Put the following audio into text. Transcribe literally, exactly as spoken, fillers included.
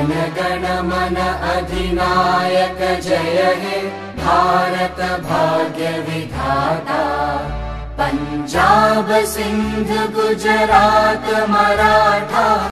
जन गण मन अधिनायक जय हे भारत भाग्य विधाता। पंजाब सिंध गुजरात मराठा